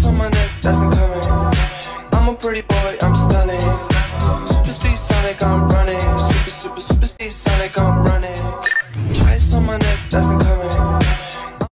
on my neck, that's incoming. I'm a pretty boy, I'm